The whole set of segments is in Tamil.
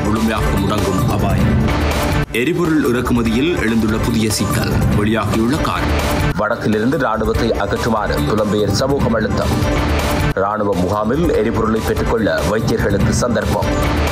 முழுமையாக முடங்கும் அபாயம். எரிபொருள் இறக்குமதியில் எழுந்துள்ள புதிய சிக்கல், வெளியாகியுள்ள காரணம். வடக்கிலிருந்து ராணுவத்தை அகற்றுமாறு புலம்பெயர் சமூகம் அழுத்தம். ராணுவ முகாமில் எரிபொருளை பெற்றுக்கொள்ள வைத்தியர்களுக்கு சந்தர்ப்பம்.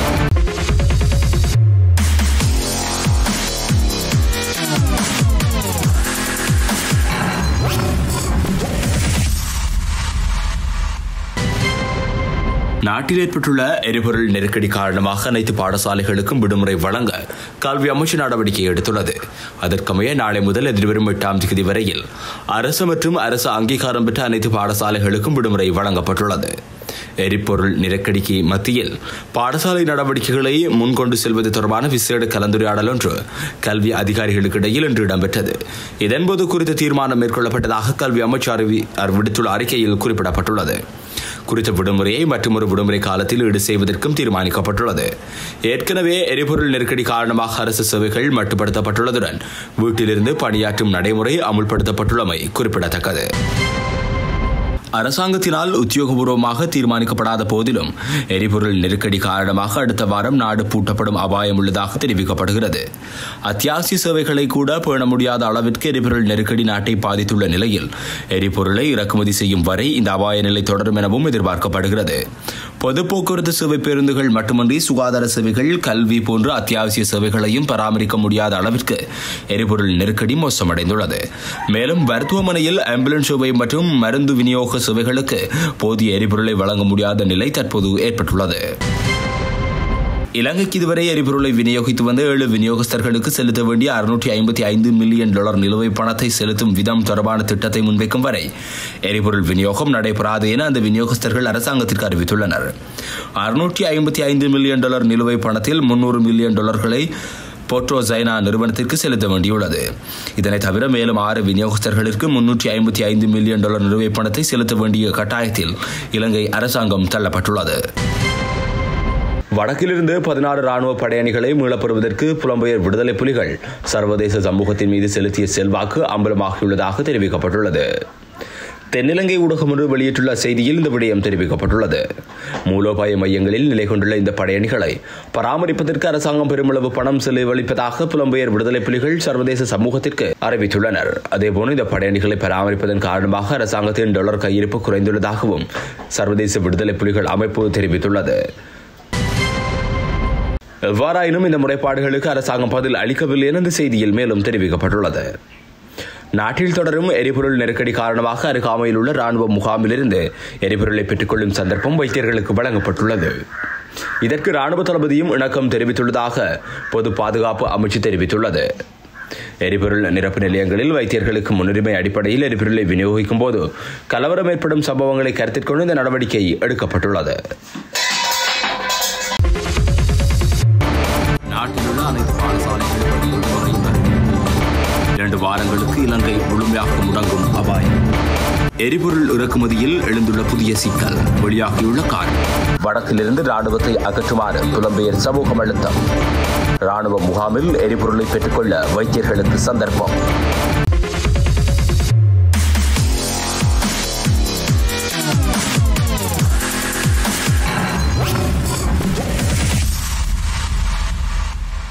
நாட்டில் ஏற்பட்டுள்ள எரிபொருள் நெருக்கடி காரணமாக அனைத்து பாடசாலைகளுக்கும் விடுமுறை வழங்க கல்வி அமைச்சு நடவடிக்கை எடுத்துள்ளது. அதற்கமைய நாளை முதல் எதிர்வரும் 8ஆம் தேதி வரையில் அரசு மற்றும் அரசு அங்கீகாரம் பெற்ற அனைத்து பாடசாலைகளுக்கும் விடுமுறை வழங்கப்பட்டுள்ளது. எரிபொருள் நெருக்கடிக்கு மத்தியில் பாடசாலை நடவடிக்கைகளை முன்கொண்டு செல்வது தொடர்பான விசேட கலந்துரையாடல் ஒன்று கல்வி அதிகாரிகளுக்கு இடையில் இன்று இடம்பெற்றது. இதன்போது குறித்த தீர்மானம் மேற்கொள்ளப்பட்டதாக கல்வி அமைச்சர் விடுத்துள்ள அறிக்கையில் குறிப்பிடப்பட்டுள்ளது. குறித்த விடுமுறையை மற்றொரு விடுமுறை காலத்தில் ஈடு செய்வதற்கும் தீர்மானிக்கப்பட்டுள்ளது. ஏற்கனவே எரிபொருள் நெருக்கடி காரணமாக அரசு சேவைகள் மட்டுப்படுத்தப்பட்டுள்ளதுடன் வீட்டிலிருந்து பணியாற்றும் நடைமுறை அமுல்படுத்தப்பட்டுள்ளமை குறிப்பிடத்தக்கது. அரசாங்கத்தினால் உத்தியோகபூர்வமாக தீர்மானிக்கப்படாத போதிலும் எரிபொருள் நெருக்கடி காரணமாக அடுத்த வாரம் நாடு பூட்டப்படும் அபாயம் உள்ளதாக தெரிவிக்கப்படுகிறது. அத்தியாவசிய சேவைகளை கூட பேண முடியாத அளவிற்கு எரிபொருள் நெருக்கடி நாட்டை பாதித்துள்ள நிலையில் எரிபொருளை இறக்குமதி செய்யும் வரை இந்த அபாய நிலை தொடரும் எனவும் எதிர்பார்க்கப்படுகிறது. பொது போக்குவரத்து சேவை பேருந்துகள் மட்டுமின்றி சுகாதார சேவைகள், கல்வி போன்ற அத்தியாவசிய சேவைகளையும் பராமரிக்க முடியாத அளவிற்கு எரிபொருள் நெருக்கடி மோசமடைந்துள்ளது. மேலும் மருத்துவமனையில் ஆம்புலன்ஸ் சேவை மற்றும் மருந்து விநியோக சேவைகளுக்கு போதிய எரிபொருளை வழங்க முடியாத நிலை தற்போது ஏற்பட்டுள்ளது. இலங்கைக்கு இதுவரை எரிபொருளை விநியோகித்து வந்த 7 விநியோகஸ்தர்களுக்கு செலுத்த வேண்டிய $655 மில்லியன் நிலுவை பணத்தை செலுத்தும் விதம் தொடர்பான திட்டத்தை முன்வைக்கும் வரை எரிபொருள் விநியோகம் நடைபெறாது என அந்த விநியோகஸ்தர்கள் அரசாங்கத்திற்கு அறிவித்துள்ளனர். $655 மில்லியன் நிலுவை பணத்தில் $300 மில்லியன் போட்ரோசைனா நிறுவனத்திற்கு செலுத்த வேண்டியுள்ளது. இதனை தவிர மேலும் 6 விநியோகஸ்தர்களுக்கு $355 மில்லியன் நிலுவை பணத்தை செலுத்த வேண்டிய கட்டாயத்தில் இலங்கை அரசாங்கம் தள்ளப்பட்டுள்ளது. வடக்கிலிருந்து 16 ராணுவ படையணிகளை மீளப்பெறுவதற்கு புலம்பெயர் விடுதலை புலிகள் சர்வதேச சமூகத்தின் மீது செலுத்திய செல்வாக்கு அம்பலமாகியுள்ளதாக தெரிவிக்கப்பட்டுள்ளது. தென்னிலங்கை ஊடகம் ஒன்று வெளியிட்டுள்ள செய்தியில் இந்த விடயம் தெரிவிக்கப்பட்டுள்ளது. மூலோபாய மையங்களில் நிலை கொண்டுள்ள இந்த படையணிகளை பராமரிப்பதற்கு அரசாங்கம் பெருமளவு பணம் செலவழிப்பதாக புலம்பெயர் விடுதலை புலிகள் சர்வதேச சமூகத்திற்கு அறிவித்துள்ளனர். அதேபோல இந்த படையணிகளை பராமரிப்பதன் காரணமாக அரசாங்கத்தின் டாலர் கையிருப்பு குறைந்துள்ளதாகவும் சர்வதேச விடுதலை புலிகள் அமைப்பு தெரிவித்துள்ளது. எவ்வாறாயினும் இந்த முறைப்பாடுகளுக்கு அரசாங்கம் பதில் அளிக்கவில்லை என இந்த செய்தியில் மேலும் தெரிவிக்கப்பட்டுள்ளது. நாட்டில் தொடரும் எரிபொருள் நெருக்கடி காரணமாக அருகாமையில் உள்ள ராணுவ முகாமிலிருந்து எரிபொருளை பெற்றுக்கொள்ளும் சந்தர்ப்பம் வைத்தியர்களுக்கு வழங்கப்பட்டுள்ளது. இதற்கு ராணுவ தளபதியும் இணக்கம் தெரிவித்துள்ளதாக பொது பாதுகாப்பு அமைச்சு தெரிவித்துள்ளது. எரிபொருள் நிரப்பு நிலையங்களில் வைத்தியர்களுக்கு முன்னுரிமை அடிப்படையில் எரிபொருளை விநியோகிக்கும் போது கலவரம் ஏற்படும் சம்பவங்களை கருத்தில் கொண்டு இந்த நடவடிக்கை எடுக்கப்பட்டுள்ளது. நாட்டில் உள்ள அனைத்து பாடசாலைகளில் 2 வாரங்களுக்கு இலங்கை முழுமையாக முடங்கும் அபாயம். எரிபொருள் இறக்குமதியில் எழுந்துள்ள புதிய சிக்கல், வெளியாகியுள்ள காரணம். வடக்கிலிருந்து ராணுவத்தை அகற்றுமாறு புலம்பெயர் சமூகம் அழுத்தம். ராணுவ முகாமில் எரிபொருளை பெற்றுக்கொள்ள வைத்தியர்களுக்கு சந்தர்ப்பம்.